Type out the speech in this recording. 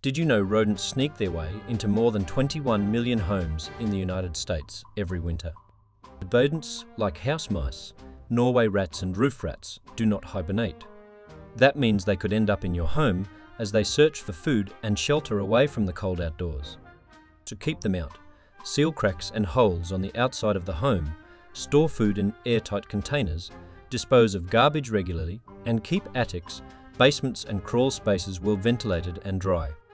Did you know rodents sneak their way into more than 21 million homes in the United States every winter? Rodents, like house mice, Norway rats and roof rats, do not hibernate. That means they could end up in your home as they search for food and shelter away from the cold outdoors. To keep them out, seal cracks and holes on the outside of the home, store food in airtight containers, dispose of garbage regularly, and keep attics, basements and crawl spaces well ventilated and dry.